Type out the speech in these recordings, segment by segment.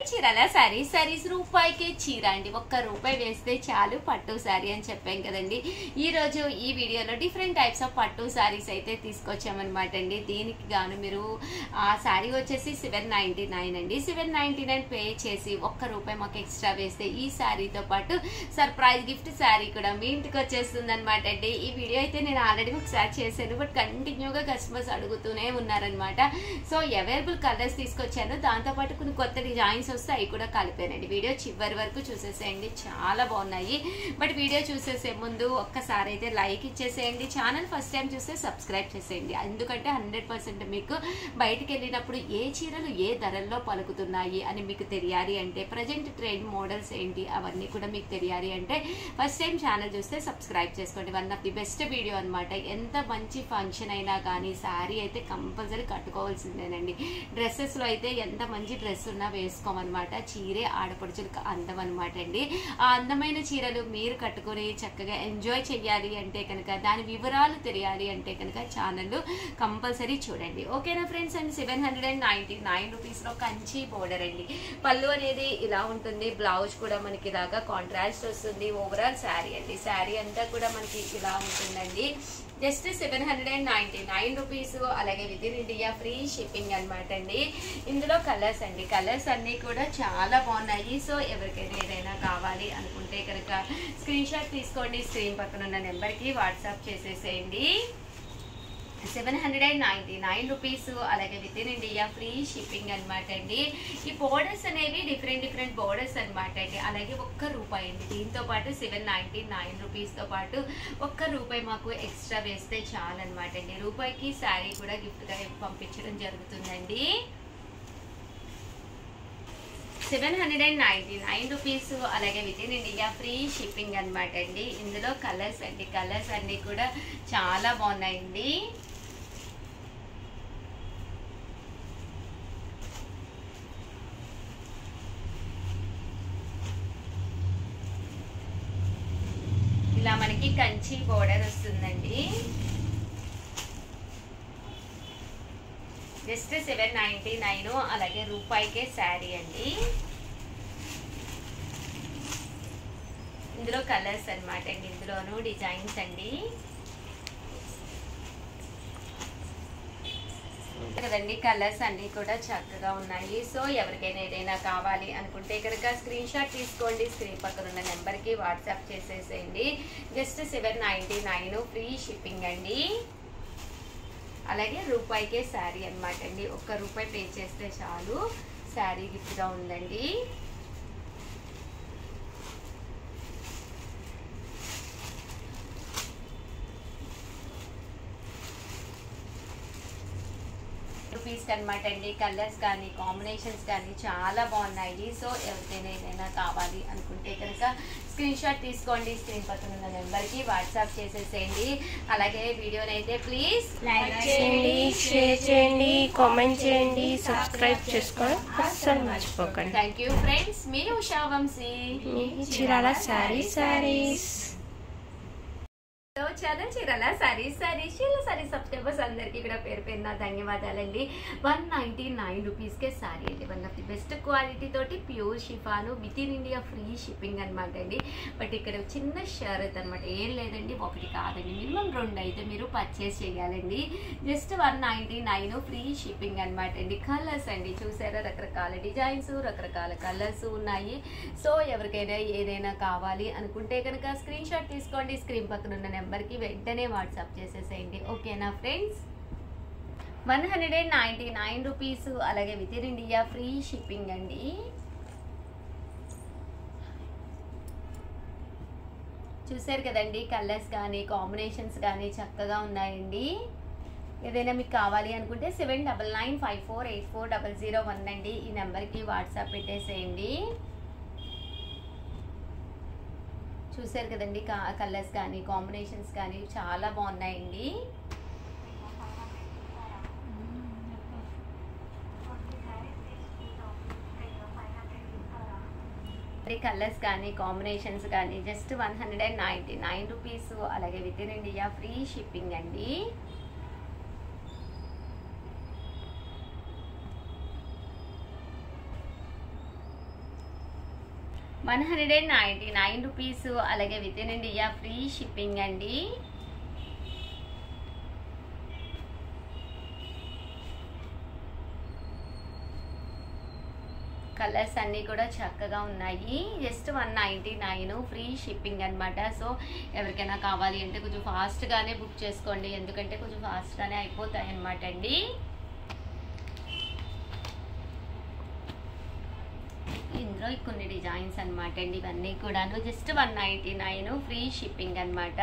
చీరల సారీస్ రూపాయికే చీర అండి. ఒక్క రూపాయి వేస్తే చాలు పట్టు సారీ అని చెప్పాం కదండి. ఈ రోజు ఈ వీడియోలో డిఫరెంట్ టైప్స్ ఆఫ్ పట్టు సారీస్ అయితే తీసుకొచ్చామన్నమాట అండి. దీనికి గాను మీరు ఆ సారీ వచ్చేసి 799 అండి. 799 పే చేసి ఒక్క రూపాయి మాకు ఎక్స్ట్రా వేస్తే ఈ సారీతో పాటు సర్ప్రైజ్ గిఫ్ట్ సారీ కూడా మీ ఇంటికి వచ్చేస్తుంది అనమాట అండి. ఈ వీడియో అయితే నేను ఆల్రెడీ ఒకసారి చేశాను, బట్ కంటిన్యూగా కస్టమర్స్ అడుగుతూనే ఉన్నారనమాట. సో అవైలబుల్ కలర్స్ తీసుకొచ్చాను, దాంతోపాటు కొన్ని కొత్త డిజైన్స్ వస్తే అవి కూడా కలిపానండి. వీడియో చివరి వరకు చూసేసేయండి, చాలా బాగున్నాయి. బట్ వీడియో చూసేసే ముందు ఒక్కసారి అయితే లైక్ ఇచ్చేసేయండి. ఛానల్ ఫస్ట్ టైం చూస్తే సబ్స్క్రైబ్ చేసేయండి, ఎందుకంటే 100% మీకు బయటికి వెళ్ళినప్పుడు ఏ చీరలు ఏ ధరల్లో పలుకుతున్నాయి అని మీకు తెలియాలి అంటే, ప్రజెంట్ ట్రెండ్ మోడల్స్ ఏంటి అవన్నీ కూడా మీకు తెలియాలి అంటే ఫస్ట్ టైం ఛానల్ చూస్తే సబ్స్క్రైబ్ చేసుకోండి. One of the best video అనమాట. ఎంత మంచి ఫంక్షన్ అయినా కానీ శారీ అయితే కంపల్సరీ కట్టుకోవాల్సిందేనండి. డ్రెస్సెస్లో అయితే ఎంత మంచి డ్రెస్ ఉన్నా వేసుకోమన్నమాట. చీరే ఆడపడుచులకు అందం అనమాట అండి. ఆ అందమైన చీరలు మీరు కట్టుకొని చక్కగా ఎంజాయ్ చేయాలి అంటే కనుక, దాని వివరాలు తెలియాలి అంటే కనుక ఛానల్ కంపల్సరీ చూడండి. ఓకేనా ఫ్రెండ్స్ అండి. 799 రూపీస్లో కంచి బోర్డర్ అండి. పళ్ళు అనేది ఇలా ఉంటుంది, బ్లౌజ్ కూడా మనకి ఇలాగా కాంట్రాస్ట్ వస్తుంది. ఓవరాల్ శారీ అండి, శారీ అంతా కూడా మనకి ఇలా ఉంటుందండి. Just 799 rupees. అలాగే within India free shipping అనమాట అండి. ఇందులో కలర్స్ అండి, కలర్స్ అన్నీ కూడా చాలా బాగున్నాయి. సో ఎవరికైనా ఏదైనా కావాలి అనుకుంటే కనుక స్క్రీన్ షాట్ తీసుకోండి, స్క్రీన్ పక్కన ఉన్న నెంబర్కి వాట్సాప్ చేసేసేయండి. 799 రూపీస్. అలాగే within India free shipping అనమాట అండి. ఈ బోర్డర్స్ అనేవి డిఫరెంట్ బోర్డర్స్ అనమాట అండి. అలాగే ఒక్క రూపాయి అండి. దీంతో పాటు 799 రూపీస్తో పాటు ఒక్క రూపాయి మాకు ఎక్స్ట్రా వేస్తే చాలన్నమాట అండి. రూపాయికి శారీ కూడా గిఫ్ట్గా పంపించడం జరుగుతుందండి. 799 రూపీస్. అలాగే within India free shipping అనమాట అండి. ఇందులో కలర్స్ అండి, కలర్స్ అన్నీ కూడా చాలా బాగున్నాయండి. ఇలా మనకి కంచి బోర్డర్ వస్తుందండి. జస్ట్ 799. అలాగే రూపాయికే శారీ అండి. ఇందులో కలర్స్ అనమాట అండి, ఇందులోనూ డిజైన్స్ అండి కదండి. కలర్స్ అన్నీ కూడా చక్కగా ఉన్నాయి. సో ఎవరికైనా ఏదైనా కావాలి అనుకుంటే కనుక స్క్రీన్ షాట్ తీసుకోండి, స్క్రీన్ పక్కన ఉన్న నెంబర్కి వాట్సాప్ చేసేసేయండి. జస్ట్ 799 ఫ్రీ షిప్పింగ్ అండి. అలాగే రూపాయికే శారీ అనమాట అండి. ఒక్క రూపాయి పే చేస్తే చాలు, శారీ గిఫ్ట్గా ఉందండి. రూపీస్ అనమాట అండి. కలర్స్ కానీ కాంబినేషన్స్ కానీ చాలా బాగున్నాయి. సో ఎవరికైనా ఏదైనా కావాలి అనుకుంటే కనుక స్క్రీన్ షాట్ తీసుకోండి, స్క్రీన్ పక్కన ఉన్న నెంబర్కి వాట్సాప్ చేసేసేయండి. అలాగే వీడియోని అయితే ప్లీజ్ లైక్ చేయండి, షేర్ చేయండి, కామెంట్ చేయండి, సబ్స్క్రైబ్ చేసుకోండి అస్సలు మర్చిపోకండి. Thank you friends. మీ ఉషా వంశీ, మీ చీరాల సారీస్. చీరాల సారీస్ సబ్స్క్రైబర్స్ అందరికీ కూడా పేరు పేరున ధన్యవాదాలండి. 199 రూపీస్కే సారీ అండి. One of the best quality తోటి pure chiffon within India free shipping అనమాట అండి. బట్ ఇక్కడ చిన్న షరత్ అనమాట, ఏం లేదండి, ఒకటి కాదండి, మినిమం 2 అయితే మీరు పర్చేస్ చేయాలండి. జస్ట్ 199 ఫ్రీ షిప్పింగ్ అనమాట అండి. కలర్స్ అండి చూసారా, రకరకాల డిజైన్స్, రకరకాల కలర్స్ ఉన్నాయి. సో ఎవరికైనా ఏదైనా కావాలి అనుకుంటే కనుక స్క్రీన్ షాట్ తీసుకోండి, స్క్రీన్ పక్కన ఉన్న నెంబర్కి వెంటనే వాట్సాప్ చేసేసేయండి. ఓకేనా ఫ్రెండ్స్. 199 రూపీస్. అలాగే within India free shipping అండి. చూసారు కదండి, కలర్స్ కానీ కాంబినేషన్స్ కానీ చక్కగా ఉన్నాయండి. ఏదైనా మీకు కావాలి అనుకుంటే 7995484001 అండి. ఈ నెంబర్కి వాట్సాప్ పెట్టేసేయండి. చూసారు కదండి, కలర్స్ కానీ కాంబినేషన్స్ కానీ చాలా బాగున్నాయండి. కలర్స్ కానీ కాంబినేషన్స్ కానీ జస్ట్ 199 రూపీస్. అలాగే within India free shipping అండి. 199 రూపీస్. అలాగే within India free shipping అండి. కలర్స్ అన్నీ కూడా చక్కగా ఉన్నాయి. జస్ట్ 199 ఫ్రీ షిప్పింగ్ అనమాట. సో ఎవరికైనా కావాలి అంటే కొంచెం ఫాస్ట్గానే బుక్ చేసుకోండి, ఎందుకంటే కొంచెం ఫాస్ట్గానే అయిపోతాయి అనమాట అండి. ఇందులో కొన్ని డిజైన్స్ అనమాట అండి. ఇవన్నీ కూడాను జస్ట్ 199 ఫ్రీ షిప్పింగ్ అనమాట.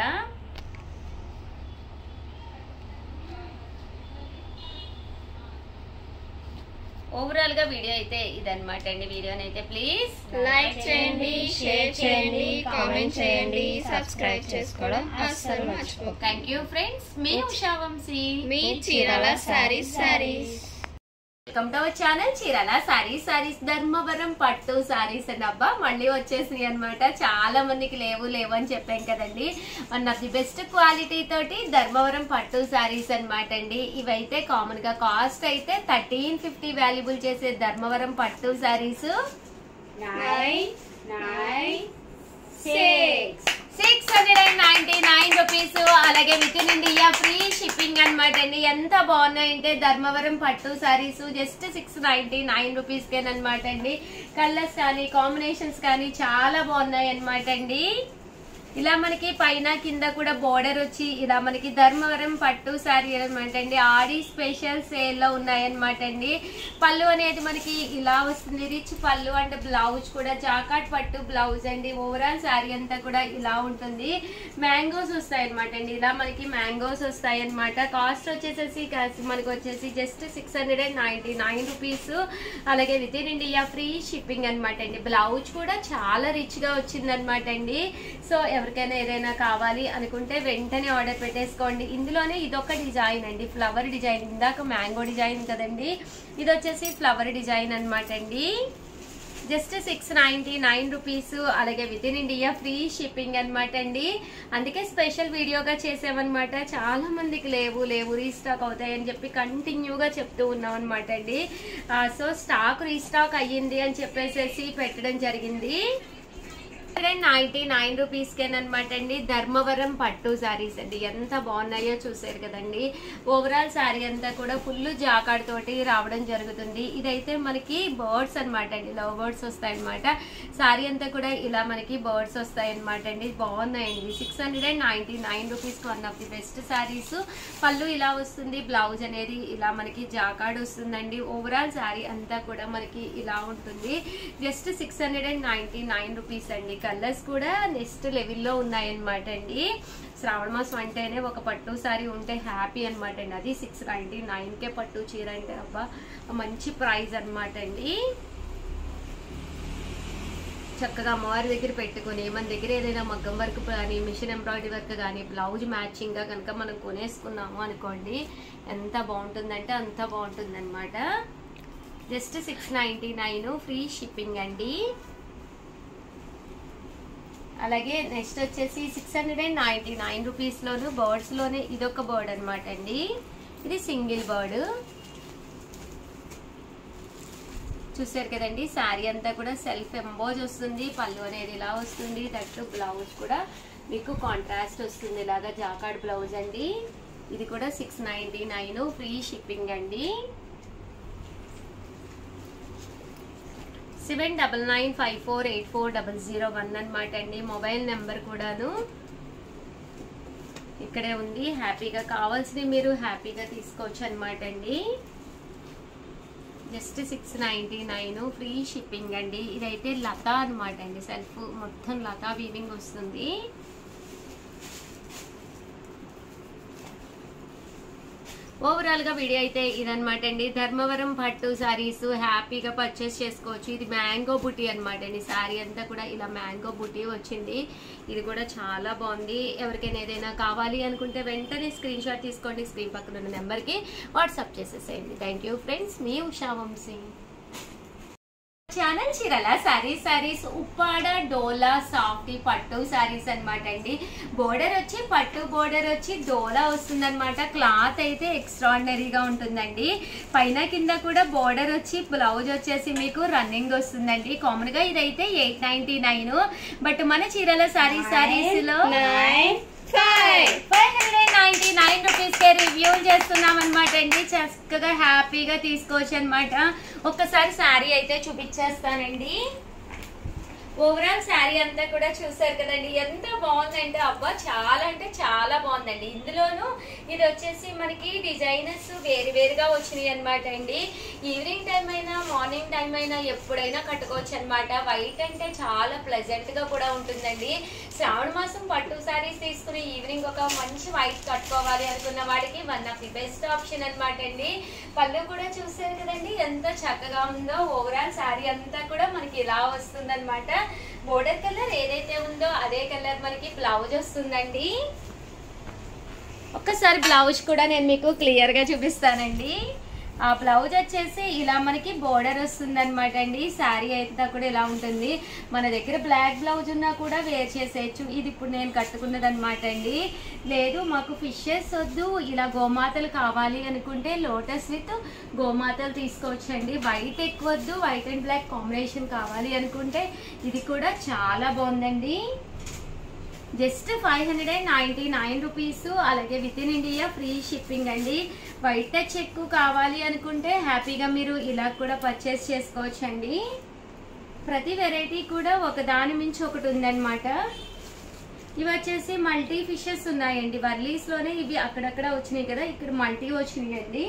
ఓవరాల్ గా వీడియో అయితే ఇదన్నమాట అండి. వీడియోని అయితే ప్లీజ్ లైక్ చేయండి, షేర్ చేయండి, కామెంట్ చేయండి, సబ్స్క్రైబ్ చేసుకోవడం అస్సలు మర్చిపోకండి. Thank you friends. మీ ఉషా వంశీ, మీ Chirala sarees. Welcome to our channel Chirala sarees. Dharmavaram పట్టు సారీస్ అండి. అబ్బా మళ్ళీ వచ్చేసినాయి అనమాట. చాలా మందికి లేవు అని చెప్పాం కదండి. One of the best quality తోటి ధర్మవరం పట్టు సారీస్ అనమాట అండి. ఇవైతే కామన్ గా కాస్ట్ అయితే 1350 వాల్యుబుల్ చేసే ధర్మవరం పట్టు సారీస్ 699 రూపీస్. అలాగే within India free shipping అనమాట అండి. ఎంత బాగున్నాయంటే ధర్మవరం పట్టు సారీస్ జస్ట్ 699 రూపీస్ కేనమాట అండి. కలర్స్ కానీ కాంబినేషన్స్ కానీ చాలా బాగున్నాయి అనమాట అండి. ఇలా మనకి పైన కింద కూడా బోర్డర్ వచ్చి ఇలా మనకి ధర్మవరం పట్టు సారీ అనమాట అండి. ఆడి స్పెషల్ సేల్ లో ఉన్నాయన్నమాట అండి. పళ్ళు అనేది మనకి ఇలా వస్తుంది, రిచ్ పళ్ళు అండ్ బ్లౌజ్ కూడా జాకాట్ పట్టు బ్లౌజ్ అండి. ఓవరాల్ సారీ అంతా కూడా ఇలా ఉంటుంది. మ్యాంగోస్ వస్తాయి అనమాట అండి. ఇలా మనకి మ్యాంగోస్ వస్తాయి అనమాట. కాస్ట్ వచ్చేసేసి మనకి వచ్చేసి జస్ట్ 699 రూపీస్. అలాగే within India free shipping అనమాట అండి. బ్లౌజ్ కూడా చాలా రిచ్ గా వచ్చింది అనమాట అండి. సో ఎవరికైనా ఏదైనా కావాలి అనుకుంటే వెంటనే ఆర్డర్ పెట్టేసుకోండి. ఇందులోనే ఇదొక డిజైన్ అండి, ఫ్లవర్ డిజైన్. ఇందాక మ్యాంగో డిజైన్ కదండి, ఇది వచ్చేసి ఫ్లవర్ డిజైన్ అనమాట అండి. Just 699 rupees. అలాగే within India free shipping అనమాట అండి. అందుకే స్పెషల్ వీడియోగా చేసామన్నమాట. చాలా మందికి లేవు రీస్టాక్ అవుతాయని చెప్పి కంటిన్యూగా చెప్తూ ఉన్నాం అనమాట అండి. సో స్టాక్ రీస్టాక్ అయ్యింది అని చెప్పేసి పెట్టడం జరిగింది. 199 రూపీస్ కేనమాట అండి. ధర్మవరం పట్టు సారీస్ అండి. ఎంత బాగున్నాయో చూసారు కదండి. ఓవరాల్ సారీ అంతా కూడా ఫుల్ జాకాడ్ తోటి రావడం జరుగుతుంది. ఇదైతే మనకి బర్డ్స్ అనమాట అండి, లవ్ బర్డ్స్ వస్తాయి అనమాట. సారీ అంతా కూడా ఇలా మనకి బర్డ్స్ వస్తాయి అనమాట అండి. బాగున్నాయండి. 699 rupees one of the best sarees. పళ్ళు ఇలా వస్తుంది, బ్లౌజ్ అనేది ఇలా మనకి జాకాడ్ వస్తుందండి. ఓవరాల్ సారీ అంతా కూడా మనకి ఇలా ఉంటుంది. జస్ట్ 699 రూపీస్ అండి. కలర్స్ కూడా నెక్స్ట్ లెవెల్లో ఉన్నాయన్నమాట అండి. శ్రావణ మాసం అంటేనే ఒక పట్టు సారీ ఉంటే హ్యాపీ అనమాట అండి. అది 699కే పట్టు చీర అంటే అబ్బా మంచి ప్రైస్ అనమాట అండి. చక్కగా అమ్మవారి దగ్గర పెట్టుకుని మన దగ్గర ఏదైనా మగ్గం వర్క్ కానీ మిషన్ ఎంబ్రాయిడరీ వర్క్ కానీ బ్లౌజ్ మ్యాచింగ్ గా కనుక మనం కొనేసుకున్నాము అనుకోండి, ఎంత బాగుంటుందంటే అంత బాగుంటుంది అనమాట. జస్ట్ 699 ఫ్రీ షిప్పింగ్ అండి. అలాగే నెక్స్ట్ వచ్చేసి 699 రూపీస్ లోను బర్డ్స్ లోనే ఇదొక బర్డ్ అనమాట అండి. ఇది సింగిల్ బర్డ్. చూసారు కదండి. శారీ అంతా కూడా సెల్ఫ్ ఎంబోజ్ వస్తుంది. పళ్ళు అనేది ఇలా వస్తుంది. దట్టు బ్లౌజ్ కూడా మీకు కాంట్రాస్ట్ వస్తుంది, ఇలాగా జాకాడ్ బ్లౌజ్ అండి. ఇది కూడా 699 ఫ్రీ షిప్పింగ్ అండి. 7995484001 అనమాట అండి. మొబైల్ నెంబర్ కూడాను ఇక్కడే ఉంది. హ్యాపీగా కావాల్సినవి మీరు హ్యాపీగా తీసుకోవచ్చు అనమాట అండి. జస్ట్ 699 ఫ్రీ షిప్పింగ్ అండి. ఇదైతే లతా అనమాట అండి. సెల్ఫ్ మొత్తం లతా వీవింగ్ వస్తుంది. ఓవరాల్ గా వీడియో అయితే ఇదనమాట అండి. ధర్మవరం పట్టు సారీస్ హ్యాపీగా పర్చేస్ చేసుకోవచ్చు. ఇది మ్యాంగో బుటీ అనమాట అండి. సారీ అంతా కూడా ఇలా మ్యాంగో బుటీ వచ్చింది. ఇది కూడా చాలా బాగుంది. ఎవరికైనా ఏదైనా కావాలి అనుకుంటే వెంటనే స్క్రీన్ షాట్ తీసుకోండి. స్క్రీన్ పక్కన ఉన్న నెంబర్కి వాట్సాప్ చేసేసేయండి. Thank you friends. మీ ఉషా వంశీ. ఛానల్ చీరల సారీస్ ఉప్పాడ డోలా సాఫ్ట్ పట్టు సారీస్ అనమాట అండి. బోర్డర్ వచ్చి పట్టు బోర్డర్ వచ్చి డోలా వస్తుంది అనమాట. క్లాత్ అయితే ఎక్స్ట్రాడినరీగా ఉంటుందండి. పైన కింద కూడా బోర్డర్ వచ్చి బ్లౌజ్ వచ్చేసి మీకు రన్నింగ్ వస్తుందండి. కామన్ గా ఇదైతే 899, బట్ మన చీరల సారీస్ లో 599 రూపీస్ కే రివ్యూ చేస్తున్నాం అనమాట అండి. చక్కగా హ్యాపీగా తీసుకోవచ్చు అనమాట. ఒక్కసారి శారీ అయితే చూపించేస్తానండి. ఓవరాల్ శారీ అంతా కూడా చూసారు కదండి, ఎంత బాగుందంటే అబ్బా చాలా అంటే చాలా బాగుందండి. ఇందులోనూ ఇది వచ్చేసి మనకి డిజైనర్స్ వేరుగా వచ్చినాయి అనమాట అండి. ఈవినింగ్ టైం అయినా మార్నింగ్ టైం అయినా ఎప్పుడైనా కట్టుకోవచ్చు అనమాట. వైట్ అంటే చాలా ప్లెజెంట్ గా కూడా ఉంటుందండి. శ్రావణ మాసం పట్టు శారీస్ తీసుకుని ఈవినింగ్ ఒక మంచి వైట్ కట్టుకోవాలి అనుకున్న వాడికి one of the best option అనమాట అండి. పళ్ళు కూడా చూసారు కదండి ఎంత చక్కగా ఉందో. ఓవరాల్ శారీ అంతా కూడా మనకి ఇలా వస్తుంది అనమాట. బోర్డర్ కలర్ ఏదైతే ఉందో అదే కలర్ మనకి బ్లౌజ్ వస్తుందండి. ఒక్కసారి బ్లౌజ్ కూడా నేను మీకు క్లియర్ గా చూపిస్తానండి. ఆ బ్లౌజ్ వచ్చేసి ఇలా మనకి బోర్డర్ వస్తుంది అనమాట అండి. శారీ అయితే కూడా ఇలా ఉంటుంది. మన దగ్గర బ్లాక్ బ్లౌజ్ ఉన్నా కూడా వేర్ చేసేయచ్చు. ఇది ఇప్పుడు నేను కట్టుకున్నది అనమాట అండి. లేదు మాకు ఫిషెస్ వద్దు, ఇలా గోమాతలు కావాలి అనుకుంటే లోటస్ విత్ గోమాతలు తీసుకోవచ్చు అండి. వైట్ ఎక్కువ వద్దు, వైట్ అండ్ బ్లాక్ కాంబినేషన్ కావాలి అనుకుంటే ఇది కూడా చాలా బాగుందండి. Just 599 rupees. అలాగే within India free shipping అండి. వైట్ టచ్ ఎక్కువ కావాలి అనుకుంటే హ్యాపీగా మీరు ఇలా కూడా పర్చేస్ చేసుకోవచ్చు అండి. ప్రతి వెరైటీ కూడా ఒకదాని మించి ఒకటి ఉందన్నమాట. ఇవి వచ్చేసి మల్టీ ఫిషెస్ ఉన్నాయండి. వర్లీస్ లోనే ఇవి అక్కడక్కడ వచ్చినాయి కదా, ఇక్కడ మల్టీ వచ్చినాయి అండి.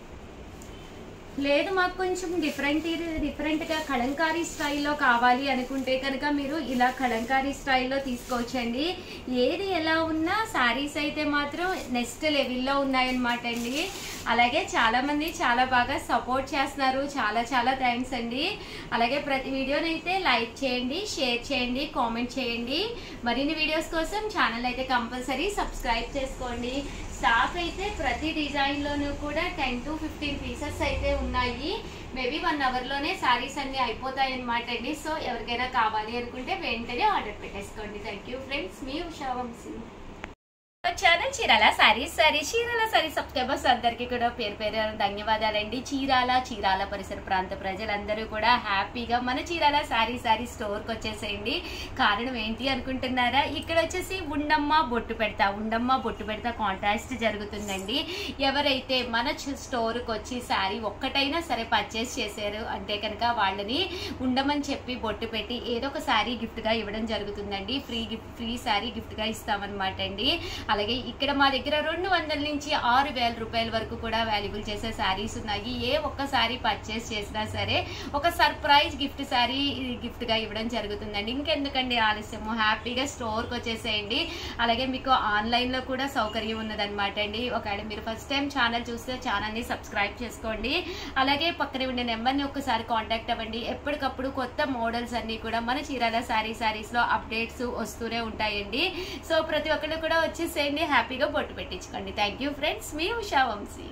లేదు మాకు కొంచెం డిఫరెంట్ గా కలంకారీ స్టైల్లో కావాలి అనుకుంటే కనుక మీరు ఇలా కలంకారీ స్టైల్లో తీసుకోవచ్చండి. ఏది ఎలా ఉన్నా శారీస్ అయితే మాత్రం నెక్స్ట్ లెవెల్లో ఉన్నాయన్నమాట అండి. అలాగే చాలా మంది చాలా బాగా సపోర్ట్ చేస్తున్నారు. చాలా థ్యాంక్స్ అండి. అలాగే ప్రతి వీడియోనైతే లైక్ చేయండి, షేర్ చేయండి, కామెంట్ చేయండి. మరిన్ని వీడియోస్ కోసం ఛానల్ అయితే కంపల్సరీ సబ్స్క్రైబ్ చేసుకోండి. స్టాక్ అయితే ప్రతి డిజైన్ లోనూ కూడా 10 to 15 పీసెస్ అయితే ఉన్నాయి. మేబీ 1 అవర్ లోనే సారీస్ అన్ని అయిపోతాయి అనమాట అండి. సో ఎవరికైనా కావాలి అనుకుంటే వెంటనే ఆర్డర్ పెట్టేసుకోండి. థ్యాంక్ యూ ఫ్రెండ్స్, మీ ఉషా వంశీ. ఛానల్ చీరాల సారీస్ సబ్స్క్రైబర్స్ అందరికీ కూడా పేరు ధన్యవాదాలండి. చీరాల పరిసర ప్రాంత ప్రజలందరూ కూడా హ్యాపీగా మన చీరాల సారీ స్టోర్కి వచ్చేసేయండి. కారణం ఏంటి అనుకుంటున్నారా? ఇక్కడ వచ్చేసి ఉండమ్మ బొట్టు పెడతా కాంట్రాస్ట్ జరుగుతుందండి. ఎవరైతే మన స్టోర్కి వచ్చి శారీ ఒక్కటైనా సరే పర్చేస్ చేశారు అంటే కనుక వాళ్ళని ఉండమని చెప్పి బొట్టు పెట్టి ఏదో ఒక శారీ గిఫ్ట్గా ఇవ్వడం జరుగుతుందండి. ఫ్రీ శారీ గిఫ్ట్గా ఇస్తామన్నమాట అండి. అలాగే ఇక్కడ మా దగ్గర 200 నుంచి 6000 రూపాయల వరకు కూడా వాల్యుబుల్ చేసే శారీస్ ఉన్నాయి. ఏ ఒక్క శారీ పర్చేస్ చేసినా సరే ఒక సర్ప్రైజ్ గిఫ్ట్ గా ఇవ్వడం జరుగుతుందండి. ఇంకెందుకండి ఆలస్యము, హ్యాపీగా స్టోర్కి వచ్చేసేయండి. అలాగే మీకు ఆన్లైన్ లో కూడా సౌకర్యం ఉన్నదన్నమాట అండి. ఒకవేళ మీరు ఫస్ట్ టైం ఛానల్ చూస్తే ఛానల్ ని సబ్స్క్రైబ్ చేసుకోండి. అలాగే పక్కనే ఉండే నెంబర్ని ఒకసారి కాంటాక్ట్ అవ్వండి. ఎప్పటికప్పుడు కొత్త మోడల్స్ అన్ని కూడా మన చీరాల సారీస్ లో అప్డేట్స్ వస్తూనే ఉంటాయండి. సో ప్రతి ఒక్కరు కూడా వచ్చేసేయండి, హ్యాపీగా బొట్టు పెట్టించుకోండి. థ్యాంక్ యూ ఫ్రెండ్స్, మీ ఉషా వంశీ.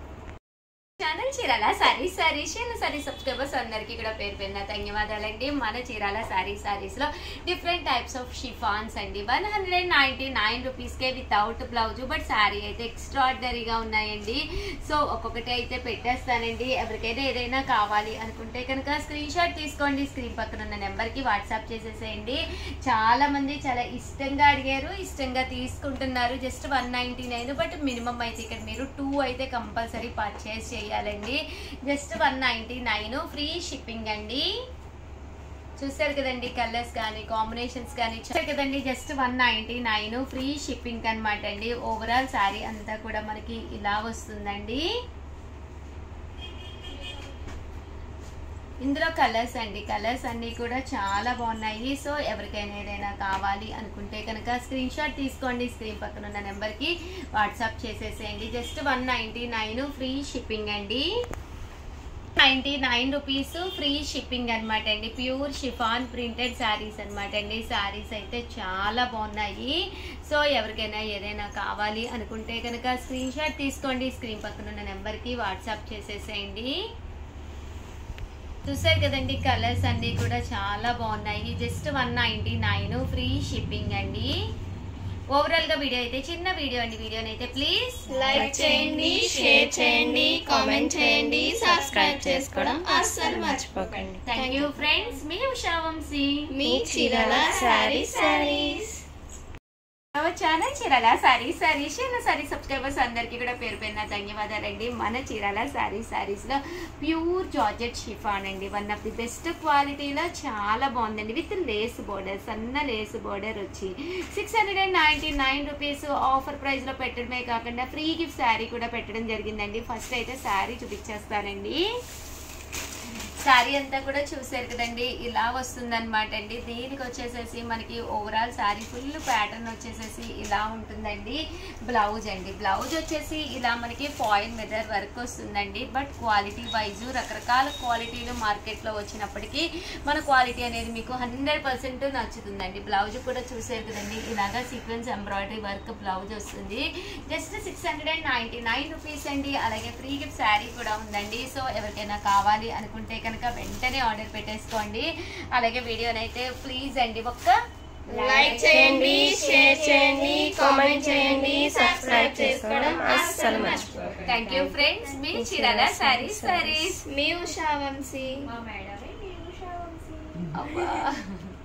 ఛానల్ చీరాల సారీస్ సబ్స్క్రైబర్స్ అందరికీ కూడా పేరున ధన్యవాదాలండి. మన చీరాల సారీస్ లో డిఫరెంట్ టైప్స్ ఆఫ్ షిఫాన్స్ అండి. 199 రూపీస్ కే వితౌట్ బ్లౌజ్, బట్ శారీ అయితే ఎక్స్ట్రాడినరీగా ఉన్నాయండి. సో ఒక్కొక్కటి అయితే పెట్టేస్తానండి. ఎవరికైనా ఏదైనా కావాలి అనుకుంటే కనుక స్క్రీన్ షాట్ తీసుకోండి. స్క్రీన్ పక్కన ఉన్న నెంబర్ కి వాట్సాప్ చేసేసేయండి. చాలా మంది చాలా ఇష్టంగా అడిగారు, ఇష్టంగా తీసుకుంటున్నారు. జస్ట్ 199, బట్ మినిమం అయితే ఇక్కడ మీరు 2 అయితే కంపల్సరీ పర్చేస్ చేయాలండి. జస్ట్ 199 ఫ్రీ షిప్పింగ్ అండి. చూసారు కదండి, కలర్స్ కానీ కాంబినేషన్స్ కానీ చూసారు కదండి. జస్ట్ 199 ఫ్రీ షిప్పింగ్ అనమాట అండి. ఓవరాల్ శారీ అంతా కూడా మనకి ఇలా వస్తుందండి. ఇందులో కలర్స్ అన్ని కూడా చాలా బాగున్నాయి. సో ఎవరికైనా ఏదైనా కావాలి అనుకుంటే కనుక స్క్రీన్ షాట్ తీసుకోండి. స్క్రీన్ పక్కన ఉన్న నెంబర్కి వాట్సాప్ చేసేసేయండి. జస్ట్ 199 ఫ్రీ షిప్పింగ్ అండి. 99 రూపీస్ ఫ్రీ షిప్పింగ్ అనమాట అండి. ప్యూర్ షిఫాన్ ప్రింటెడ్ శారీస్ అనమాట అండి. శారీస్ అయితే చాలా బాగున్నాయి. సో ఎవరికైనా ఏదైనా కావాలి అనుకుంటే కనుక స్క్రీన్ షాట్ తీసుకోండి. స్క్రీన్ పక్కన ఉన్న నెంబర్కి వాట్సాప్ చేసేసేయండి. చూసారు కదండి, కలర్స్ అన్ని కూడా చాలా బాగున్నాయి. జస్ట్ 199 ఫ్రీ షిప్పింగ్ అండి. ఓవరాల్ గా వీడియో అయితే చిన్న వీడియో అండి. వీడియోని అయితే ప్లీజ్ లైక్ చేయండి, షేర్ చేయండి, కామెంట్ చేయండి, సబ్స్క్రైబ్ చేసుకోవడం అస్సలు మర్చిపోకండి. Thank you friends. మీ ఉషా వంశీ, మీ చీరాల సారీస్. ఛానల్ చీరాల సారీస్ సబ్స్క్రైబర్స్ అందరికీ కూడా పేరు పేరున ధన్యవాదాలండి. మన చీరాల సారీస్ లో ప్యూర్ జార్జెట్ షిఫాన్ అండి. వన్ ఆఫ్ ది బెస్ట్ క్వాలిటీలో చాలా బాగుందండి. విత్ లేస్ బోర్డర్, సన్న లేస్ బోర్డర్ వచ్చి 699 రూపీస్ ఆఫర్ ప్రైస్ లో పెట్టడమే కాకుండా ఫ్రీ గిఫ్ట్ శారీ కూడా పెట్టడం జరిగిందండి. ఫస్ట్ అయితే శారీ చూపించేస్తానండి. శారీ అంతా కూడా చూసారు కదండి, ఇలా వస్తుంది అనమాట అండి. దీనికి వచ్చేసేసి మనకి ఓవరాల్ శారీ ఫుల్ ప్యాటర్న్ వచ్చేసేసి ఇలా ఉంటుందండి. బ్లౌజ్ అండి, బ్లౌజ్ వచ్చేసి ఇలా మనకి ఫాయిల్ మిర్రర్ వర్క్ వస్తుందండి. బట్ క్వాలిటీ వైజ్ రకరకాల క్వాలిటీలు మార్కెట్లో వచ్చినప్పటికీ మన క్వాలిటీ అనేది మీకు 100% నచ్చుతుందండి. బ్లౌజ్ కూడా చూసారు కదండి, ఇలాగా సీక్వెన్స్ ఎంబ్రాయిడరీ వర్క్ బ్లౌజ్ వస్తుంది. జస్ట్ 699 రూపీస్ అండి. అలాగే ఫ్రీ గిఫ్ట్ శారీ కూడా ఉందండి. సో ఎవరికైనా కావాలి అనుకుంటే కనుక వెంటనే ఆర్డర్ పెట్టేసుకోండి. అలాగే వీడియోనైతే ప్లీజ్ అండి ఒక్క లైక్ చేయండి, షేర్ చేయండి, కామెంట్ చేయండి, సబ్స్క్రైబ్ చేసుకోవడం అస్సలు మర్చిపోకండి. Thank you friends. మీ చీరాల సారీస్ మీ ఉషా వంశీ. మా మేడమే మీ ఉషా వంశీ. అబ్బా.